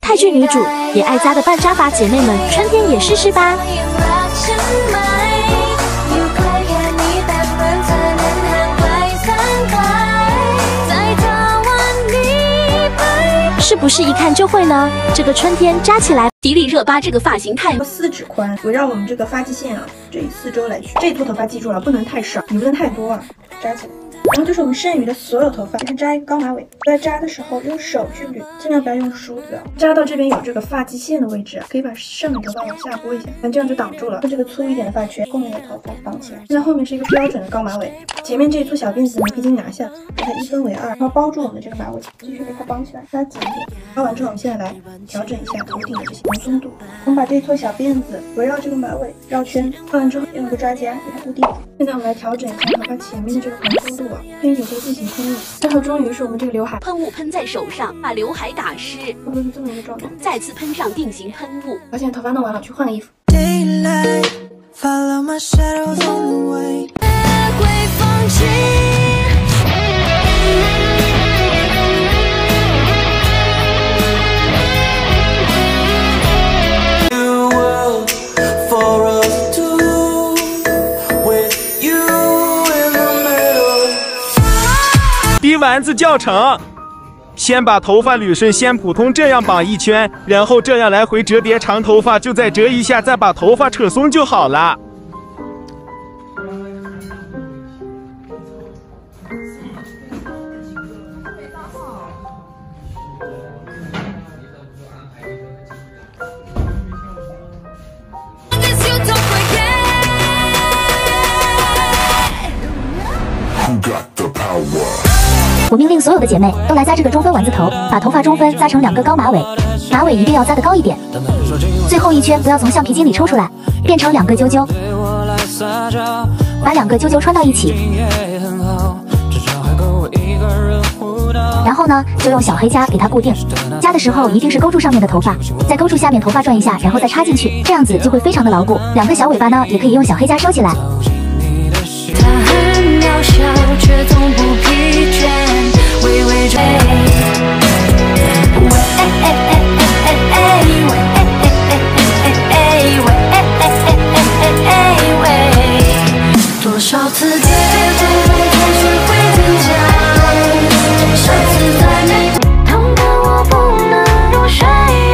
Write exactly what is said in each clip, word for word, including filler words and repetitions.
泰剧女主也爱扎的半扎法，姐妹们，春天也试试吧。 是不是一看就会呢？这个春天扎起来，迪丽热巴这个发型太四指宽，围绕我们这个发际线啊，这四周来去。这撮头发记住了，不能太少，也不能太多啊，扎起来。 然后就是我们剩余的所有头发，就是扎一个高马尾。在扎的时候用手去捋，尽量不要用梳子啊。扎到这边有这个发际线的位置啊，可以把剩余头发往下拨一下，那这样就挡住了。用这个粗一点的发圈，后面的头发绑起来。现在后面是一个标准的高马尾，前面这一撮小辫子呢，可以进行拿下，把它一分为二，然后包住我们的这个马尾，继续给它绑起来，拉紧一点。包完之后，我们现在来调整一下头顶的这些蓬松度。我们把这一撮小辫子围绕这个马尾绕圈，放完之后用一个抓夹给它固定。现在我们来调整一下头发前面的这个蓬松度啊，喷一点就进行喷雾。最后终于是我们这个刘海， 喷雾喷在手上，把刘海打湿， 差不多是这么一个状态。 再次喷上定型喷雾。 把现在头发弄完了，去换个衣服。 逼丸子教程：先把头发捋顺，先普通这样绑一圈，然后这样来回折叠长头发，就再折一下，再把头发扯松就好了。 我命令所有的姐妹都来扎这个中分丸子头，把头发中分扎成两个高马尾，马尾一定要扎得高一点。最后一圈不要从橡皮筋里抽出来，变成两个揪揪，把两个揪揪穿到一起。然后呢，就用小黑夹给它固定。夹的时候一定是勾住上面的头发，再勾住下面头发转一下，然后再插进去，这样子就会非常的牢固。两个小尾巴呢，也可以用小黑夹收起来。 渺小，却从不疲倦，微微追。喂，哎哎哎哎哎喂，哎哎哎哎喂，哎哎哎哎喂。多少次跌跌撞学会坚强，多少次再没痛得我不能入睡。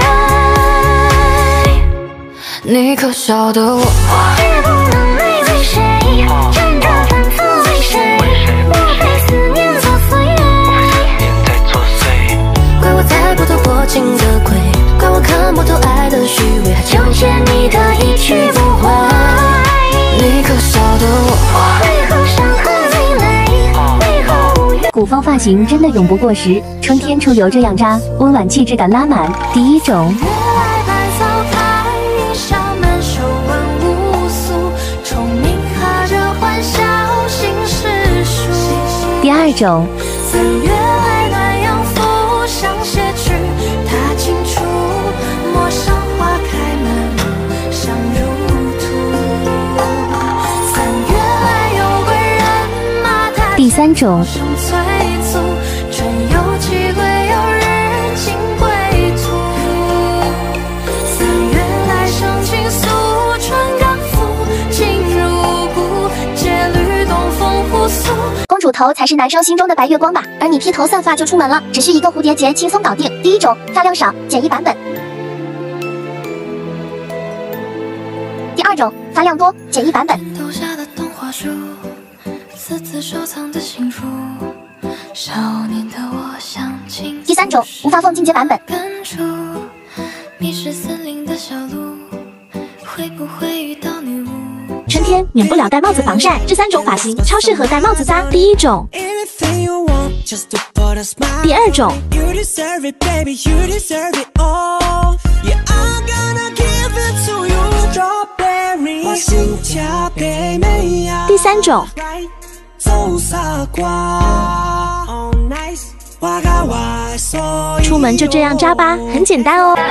你可晓得我也不能爱为谁？ 情的鬼，怪我看不透爱的虚伪，还纠结你的一去不回。你可晓得我为何伤痕累累，为何无怨？古风发型真的永不过时，春天出游这样扎，温婉气质感拉满。第一种。第二种。 第三种，公主头才是男生心中的白月光吧？而你披头散发就出门了，只是一个蝴蝶结，轻松搞定。第一种，发量少，简易版本；第二种，发量多，简易版本。 私自收藏的幸福，少年的我想亲。第三种无发缝进阶版本。迷失森林的小鹿，会不会遇到女巫？ 春天免不了戴帽子防晒，这三种发型超适合戴帽子扎。第一种，第二种，第三种。 出门就这样扎吧，很简单哦。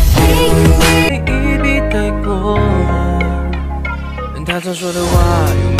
他曾说的话。